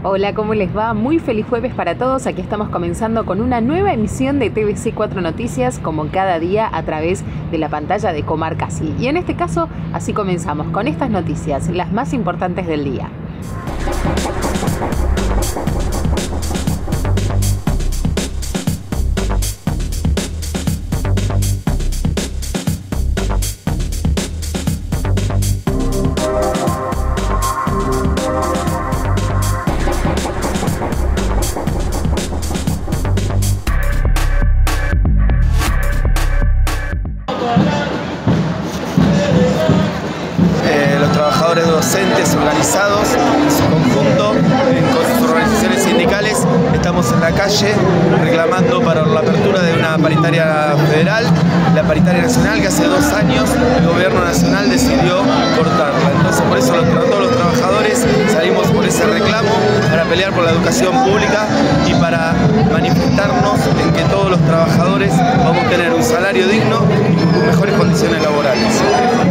Hola, ¿cómo les va? Muy feliz jueves para todos. Aquí estamos comenzando con una nueva emisión de TVC 4 Noticias, como cada día a través de la pantalla de Comarca Sí. Y en este caso, así comenzamos con estas noticias, las más importantes del día. Los trabajadores docentes organizados en su conjunto, con sus organizaciones sindicales, estamos en la calle reclamando para la apertura de una paritaria federal, la paritaria nacional, que hace 2 años el gobierno nacional decidió cortarla. Entonces, por eso todos los trabajadores salimos por ese reclamo, para pelear por la educación pública y para manifestarnos en que todos los trabajadores vamos a tener un salario digno y mejores condiciones laborales.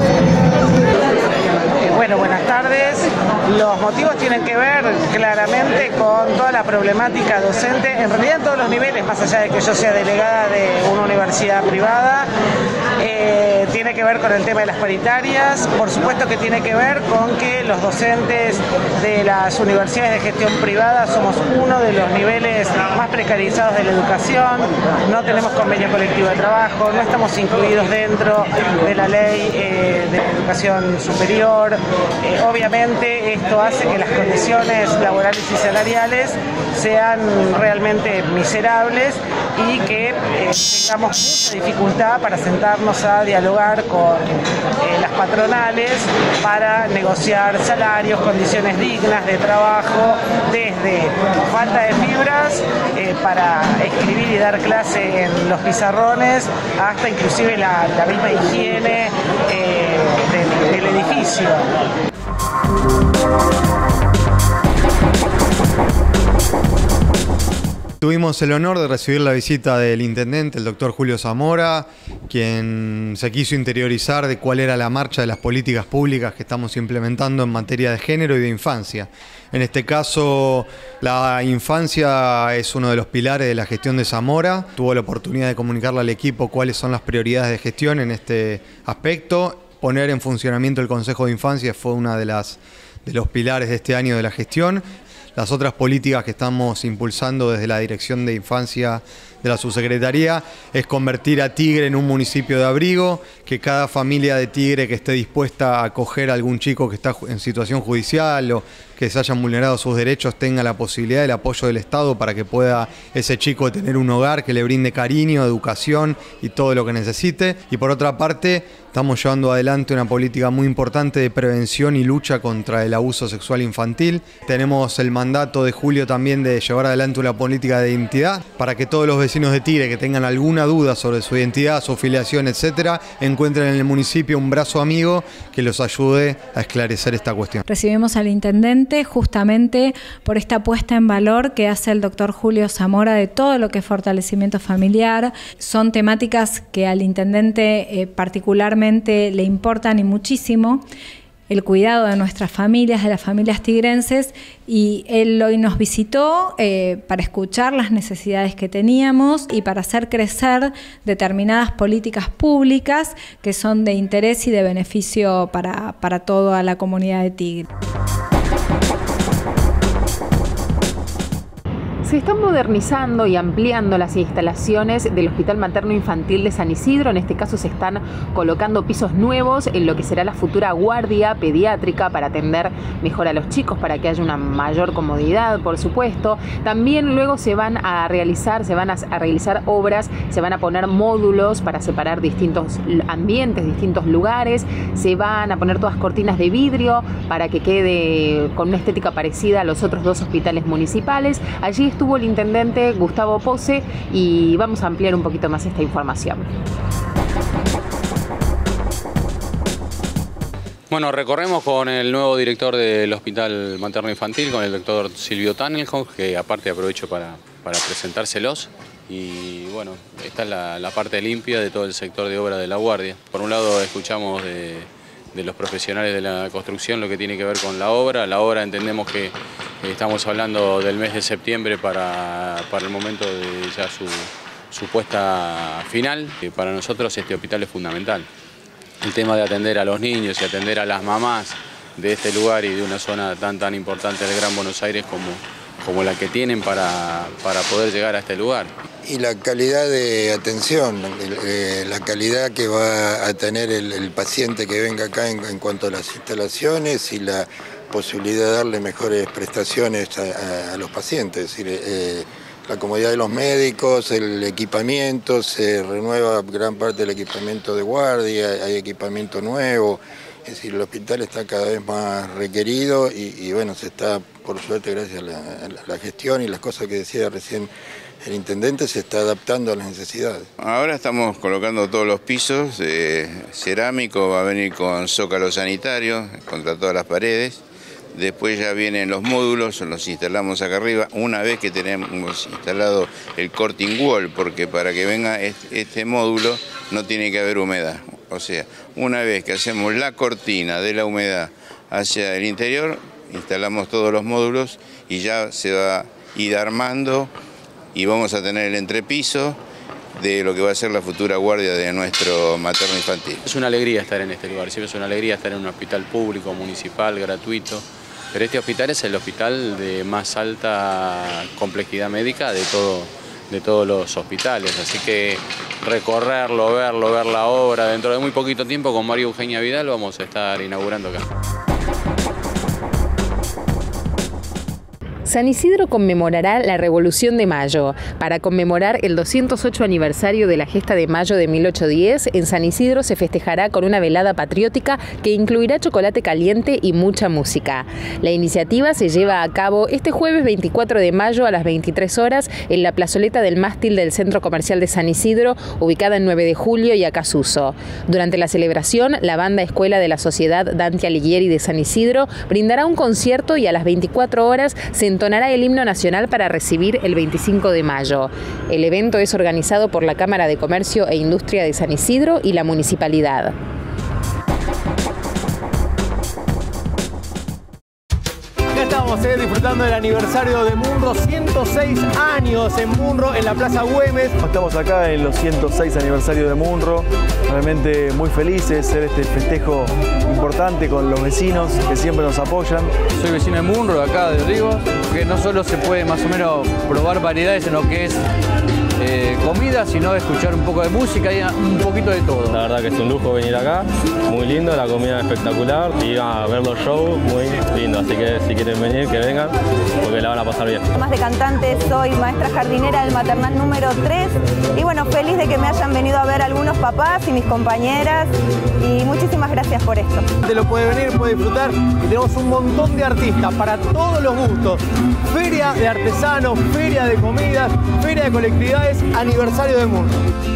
Bueno, buenas tardes. Los motivos tienen que ver claramente con toda la problemática docente, en realidad en todos los niveles, más allá de que yo sea delegada de una universidad privada. Tiene que ver con el tema de las paritarias, por supuesto que tiene que ver con que los docentes de las universidades de gestión privada somos uno de los niveles más precarizados de la educación, no tenemos convenio colectivo de trabajo, no estamos incluidos dentro de la ley de educación superior. Obviamente esto hace que las condiciones laborales y salariales sean realmente miserables y que tengamos mucha dificultad para sentarnos a dialogar con las patronales para negociar salarios, condiciones dignas de trabajo, desde falta de fibras para escribir y dar clase en los pizarrones, hasta inclusive la misma higiene del edificio. Tuvimos el honor de recibir la visita del intendente, el doctor Julio Zamora, quien se quiso interiorizar de cuál era la marcha de las políticas públicas que estamos implementando en materia de género y de infancia. En este caso, la infancia es uno de los pilares de la gestión de Zamora. Tuvo la oportunidad de comunicarle al equipo cuáles son las prioridades de gestión en este aspecto. Poner en funcionamiento el Consejo de Infancia fue uno de los pilares de este año de la gestión. Las otras políticas que estamos impulsando desde la Dirección de Infancia de la Subsecretaría es convertir a Tigre en un municipio de abrigo, que cada familia de Tigre que esté dispuesta a acoger a algún chico que está en situación judicial o que se hayan vulnerado sus derechos tenga la posibilidad del apoyo del Estado para que pueda ese chico tener un hogar que le brinde cariño, educación y todo lo que necesite. Y por otra parte, estamos llevando adelante una política muy importante de prevención y lucha contra el abuso sexual infantil. Tenemos el mandato de Julio también de llevar adelante una política de identidad para que todos los vecinos de Tigre que tengan alguna duda sobre su identidad, su filiación, etcétera, encuentren en el municipio un brazo amigo que los ayude a esclarecer esta cuestión. Recibimos al intendente justamente por esta puesta en valor que hace el doctor Julio Zamora de todo lo que es fortalecimiento familiar. Son temáticas que al intendente particularmente le importan y muchísimo. El cuidado de nuestras familias, de las familias tigrenses, y él hoy nos visitó para escuchar las necesidades que teníamos y para hacer crecer determinadas políticas públicas que son de interés y de beneficio para toda la comunidad de Tigre. Se están modernizando y ampliando las instalaciones del Hospital Materno Infantil de San Isidro. En este caso se están colocando pisos nuevos en lo que será la futura guardia pediátrica para atender mejor a los chicos, para que haya una mayor comodidad, por supuesto. También luego se van a realizar obras, se van a poner módulos para separar distintos ambientes, distintos lugares. Se van a poner todas cortinas de vidrio para que quede con una estética parecida a los otros 2 hospitales municipales. Allí estuvo el intendente Gustavo Pose y vamos a ampliar un poquito más esta información. Bueno, recorremos con el nuevo director del Hospital Materno Infantil, con el doctor Silvio Tannenhoff, que aparte aprovecho para presentárselos. Y bueno, esta es la parte limpia de todo el sector de obra de la guardia. Por un lado escuchamos de los profesionales de la construcción lo que tiene que ver con la obra. La obra entendemos que Estamos hablando del mes de septiembre para el momento de ya su puesta final. Para nosotros este hospital es fundamental. El tema de atender a los niños y atender a las mamás de este lugar y de una zona tan importante del Gran Buenos Aires como la que tienen para poder llegar a este lugar. Y la calidad de atención, la calidad que va a tener el paciente que venga acá en cuanto a las instalaciones y la posibilidad de darle mejores prestaciones a los pacientes. Es decir, la comodidad de los médicos, el equipamiento, se renueva gran parte del equipamiento de guardia, hay equipamiento nuevo. Es decir, el hospital está cada vez más requerido y bueno, se está, por suerte, gracias a la gestión y las cosas que decía recién el intendente, se está adaptando a las necesidades. Ahora estamos colocando todos los pisos, cerámico va a venir con zócalo sanitario contra todas las paredes. Después ya vienen los módulos, los instalamos acá arriba, una vez que tenemos instalado el curtain wall, porque para que venga este módulo no tiene que haber humedad. O sea, una vez que hacemos la cortina de la humedad hacia el interior, instalamos todos los módulos y ya se va a ir armando y vamos a tener el entrepiso de lo que va a ser la futura guardia de nuestro materno infantil. Es una alegría estar en este lugar, siempre es una alegría estar en un hospital público, municipal, gratuito. Pero este hospital es el hospital de más alta complejidad médica de todos los hospitales, así que recorrerlo, verlo, ver la obra, dentro de muy poquito tiempo con María Eugenia Vidal vamos a estar inaugurando acá. San Isidro conmemorará la Revolución de Mayo. Para conmemorar el 208 aniversario de la gesta de mayo de 1810, en San Isidro se festejará con una velada patriótica que incluirá chocolate caliente y mucha música. La iniciativa se lleva a cabo este jueves 24 de mayo a las 23 horas en la plazoleta del mástil del Centro Comercial de San Isidro, ubicada en 9 de Julio y Acasuso. Durante la celebración, la banda Escuela de la Sociedad Dante Alighieri de San Isidro brindará un concierto y a las 24 horas se entonará el himno nacional para recibir el 25 de mayo. El evento es organizado por la Cámara de Comercio e Industria de San Isidro y la Municipalidad. Estamos disfrutando del aniversario de Munro, 106 años en Munro, en la Plaza Güemes. Estamos acá en los 106 aniversarios de Munro, realmente muy felices de hacer este festejo importante con los vecinos que siempre nos apoyan. Soy vecino de Munro, de acá de Olivos, que no solo se puede más o menos probar variedades en lo que es comida, sino escuchar un poco de música y un poquito de todo. La verdad que es un lujo venir acá, muy lindo, la comida espectacular y a ver los shows muy lindo, así que si quieren venir, que vengan, porque la van a pasar bien. Además de cantante, soy maestra jardinera del maternal número 3 y bueno, feliz de que me hayan venido a ver algunos papás y mis compañeras y muchísimas gracias por esto. Te lo puede venir, puede disfrutar y tenemos un montón de artistas para todos los gustos. Feria de artesanos, feria de comidas, feria de colectividades, aniversario de Munro.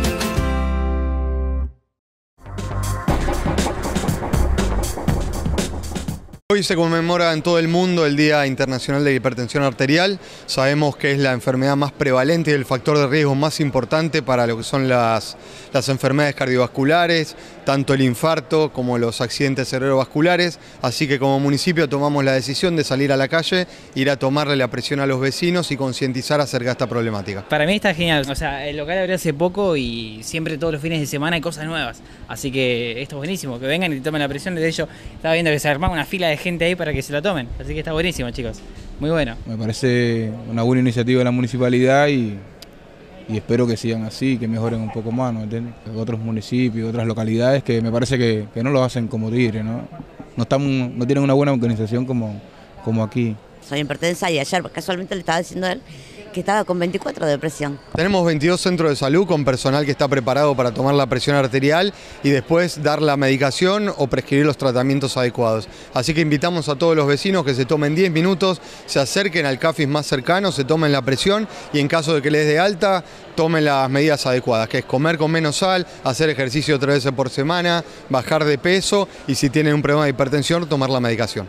Hoy se conmemora en todo el mundo el Día Internacional de la Hipertensión Arterial. Sabemos que es la enfermedad más prevalente y el factor de riesgo más importante para lo que son las enfermedades cardiovasculares, tanto el infarto como los accidentes cerebrovasculares. Así que como municipio tomamos la decisión de salir a la calle, ir a tomarle la presión a los vecinos y concientizar acerca de esta problemática. Para mí está genial. O sea, el local abrió hace poco y siempre todos los fines de semana hay cosas nuevas. Así que esto es buenísimo, que vengan y tomen la presión. De hecho, estaba viendo que se armaba una fila de gente ahí para que se la tomen, así que está buenísimo, chicos, muy bueno. Me parece una buena iniciativa de la municipalidad y espero que sigan así, que mejoren un poco más, ¿no? Otros municipios, otras localidades que me parece que no lo hacen como Tigre, ¿no? No tienen una buena organización como aquí. Soy hipertensa y ayer casualmente le estaba diciendo a él que estaba con 24 de presión. Tenemos 22 centros de salud con personal que está preparado para tomar la presión arterial y después dar la medicación o prescribir los tratamientos adecuados. Así que invitamos a todos los vecinos que se tomen 10 minutos, se acerquen al CAFIS más cercano, se tomen la presión y en caso de que les dé alta, tomen las medidas adecuadas, que es comer con menos sal, hacer ejercicio 3 veces por semana, bajar de peso y si tienen un problema de hipertensión, tomar la medicación.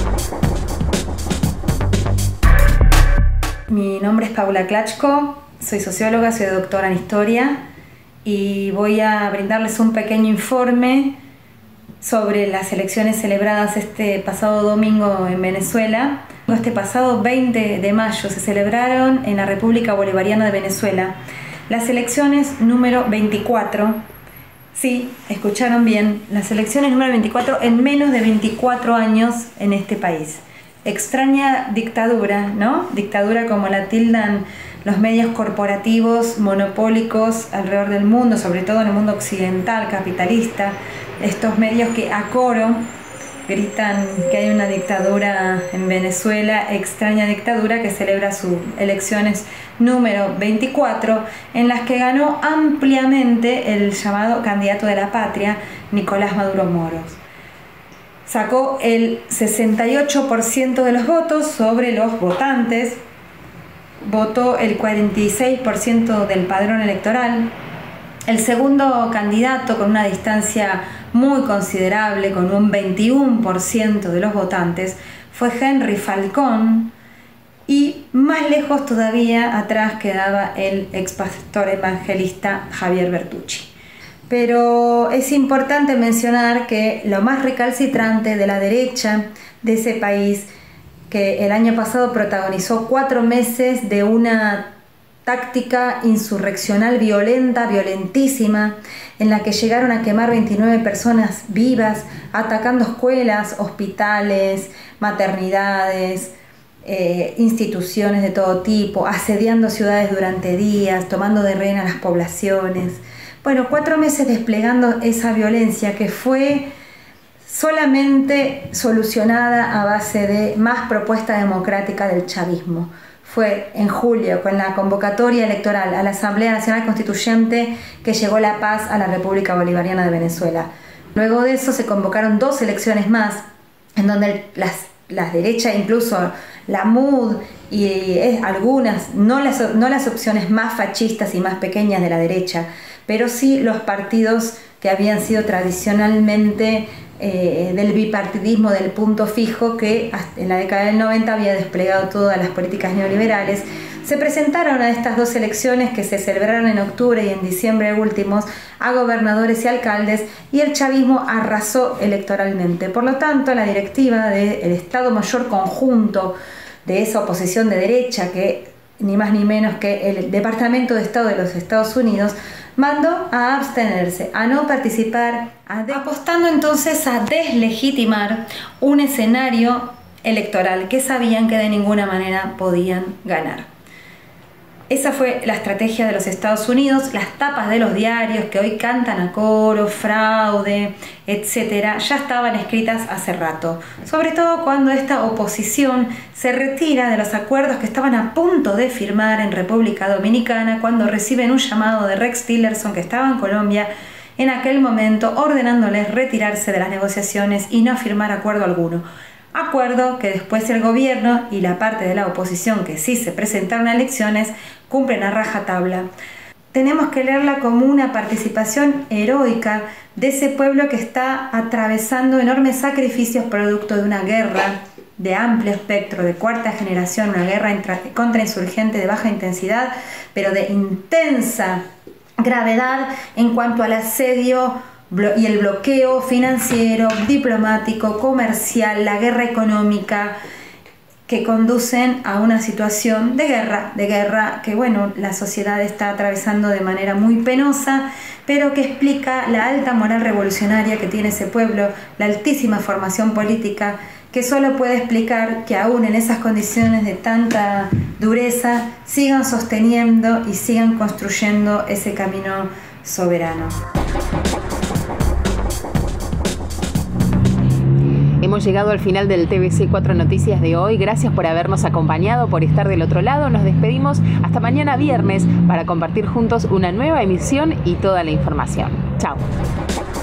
Mi nombre es Paula Klachko, soy socióloga, soy doctora en historia y voy a brindarles un pequeño informe sobre las elecciones celebradas este pasado domingo en Venezuela. Este pasado 20 de mayo se celebraron en la República Bolivariana de Venezuela las elecciones número 24. Sí, escucharon bien, las elecciones número 24 en menos de 24 años en este país. Extraña dictadura, ¿no? Dictadura como la tildan los medios corporativos monopólicos alrededor del mundo, sobre todo en el mundo occidental, capitalista. Estos medios que a coro gritan que hay una dictadura en Venezuela, extraña dictadura, que celebra sus elecciones número 24, en las que ganó ampliamente el llamado candidato de la patria, Nicolás Maduro Moros. Sacó el 68% de los votos sobre los votantes, votó el 46% del padrón electoral. El segundo candidato, con una distancia muy considerable, con un 21% de los votantes, fue Henry Falcón, y más lejos todavía atrás quedaba el ex pastor evangelista Javier Bertucci. Pero es importante mencionar que lo más recalcitrante de la derecha de ese país, que el año pasado protagonizó 4 meses de una táctica insurreccional violenta, violentísima, en la que llegaron a quemar 29 personas vivas, atacando escuelas, hospitales, maternidades, instituciones de todo tipo, asediando ciudades durante días, tomando de rehén a las poblaciones. Bueno, 4 meses desplegando esa violencia que fue solamente solucionada a base de más propuesta democrática del chavismo. Fue en julio, con la convocatoria electoral a la Asamblea Nacional Constituyente, que llegó la paz a la República Bolivariana de Venezuela. Luego de eso se convocaron 2 elecciones más, en donde las derechas, incluso la MUD y algunas, no las opciones más fascistas y más pequeñas de la derecha, pero sí los partidos que habían sido tradicionalmente del bipartidismo del punto fijo, que en la década del 90 había desplegado todas las políticas neoliberales, se presentaron a estas 2 elecciones que se celebraron en octubre y en diciembre últimos a gobernadores y alcaldes, y el chavismo arrasó electoralmente. Por lo tanto, la directiva del Estado Mayor Conjunto de esa oposición de derecha, que ni más ni menos que el Departamento de Estado de los Estados Unidos, mandó a abstenerse, a no participar, apostando entonces a deslegitimar un escenario electoral que sabían que de ninguna manera podían ganar. Esa fue la estrategia de los Estados Unidos. Las tapas de los diarios que hoy cantan a coro, fraude, etcétera, ya estaban escritas hace rato. Sobre todo cuando esta oposición se retira de los acuerdos que estaban a punto de firmar en República Dominicana, cuando reciben un llamado de Rex Tillerson, que estaba en Colombia en aquel momento, ordenándoles retirarse de las negociaciones y no firmar acuerdo alguno. Acuerdo que después el gobierno y la parte de la oposición que sí se presentaron a elecciones cumplen a rajatabla. Tenemos que leerla como una participación heroica de ese pueblo que está atravesando enormes sacrificios producto de una guerra de amplio espectro, de 4ª generación, una guerra contrainsurgente de baja intensidad, pero de intensa gravedad en cuanto al asedio y el bloqueo financiero, diplomático, comercial, la guerra económica, que conducen a una situación de guerra que, bueno, la sociedad está atravesando de manera muy penosa, pero que explica la alta moral revolucionaria que tiene ese pueblo, la altísima formación política, que solo puede explicar que aún en esas condiciones de tanta dureza sigan sosteniendo y sigan construyendo ese camino soberano. Hemos llegado al final del TVC 4 Noticias de hoy. Gracias por habernos acompañado, por estar del otro lado. Nos despedimos hasta mañana viernes para compartir juntos una nueva emisión y toda la información. Chao.